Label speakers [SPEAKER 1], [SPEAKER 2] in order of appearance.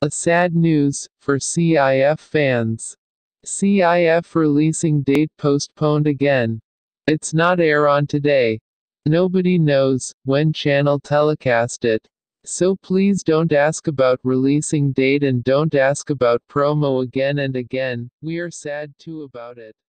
[SPEAKER 1] A sad news for CIF fans. CIF releasing date postponed again. It's not air on today. Nobody knows when channel telecast it. So please don't ask about releasing date and don't ask about promo again and again. We are sad too about it.